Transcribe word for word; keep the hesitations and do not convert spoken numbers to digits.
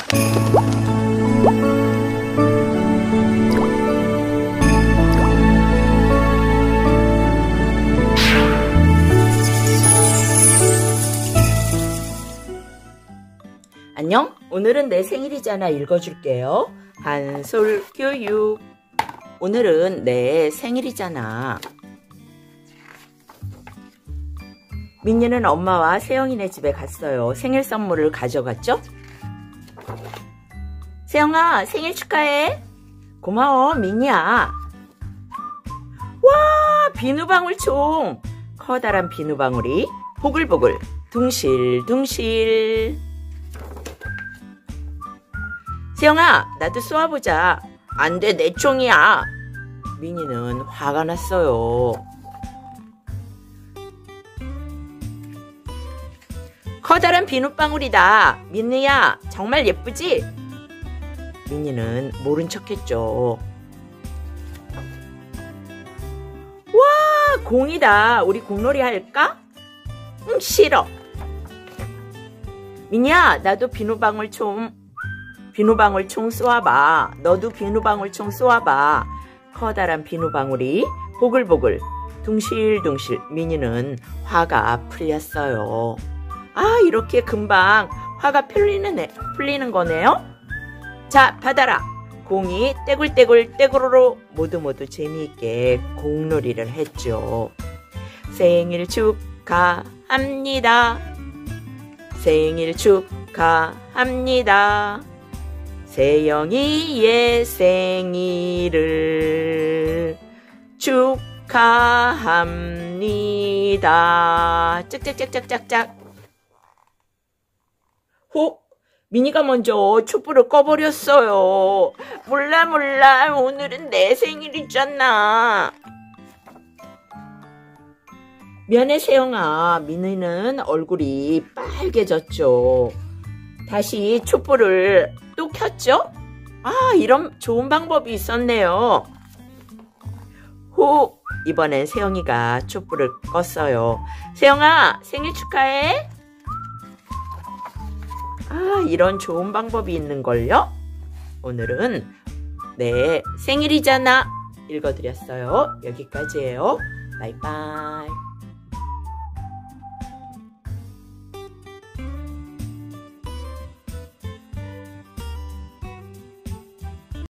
안녕? 오늘은 내 생일이잖아. 읽어줄게요. 한솔 교육. 오늘은 내 생일이잖아. 민니는 엄마와 세영이네 집에 갔어요. 생일 선물을 가져갔죠? 세영아, 생일 축하해. 고마워, 민니야. 와, 비누방울총. 커다란 비누방울이 보글보글 둥실둥실. 세영아, 나도 쏘아보자. 안 돼, 내 총이야. 민니는 화가 났어요. 커다란 비눗방울이다. 민니야, 정말 예쁘지? 민니는 모른 척했죠. 와, 공이다. 우리 공놀이 할까? 응, 싫어. 민니야, 나도 비눗방울 총 비눗방울 총 쏘아봐. 너도 비눗방울 총 쏘아봐. 커다란 비눗방울이 보글보글 둥실둥실. 민니는 화가 풀렸어요. 아, 이렇게 금방 화가 풀리는, 애, 풀리는 거네요. 자, 받아라. 공이 떼굴떼굴 떼구르르 모두 모두 재미있게 공놀이를 했죠. 생일 축하합니다. 생일 축하합니다. 세영이의 생일을 축하합니다. 짝짝짝짝짝짝. 호, 미니가 먼저 촛불을 꺼버렸어요. 몰라 몰라, 오늘은 내 생일이잖아. 미안해 세영아. 미니는 얼굴이 빨개졌죠. 다시 촛불을 또 켰죠? 아, 이런 좋은 방법이 있었네요. 호, 이번엔 세영이가 촛불을 껐어요. 세영아, 생일 축하해. 아, 이런 좋은 방법이 있는걸요? 오늘은 내 생일이잖아 읽어드렸어요. 여기까지예요. 바이바이.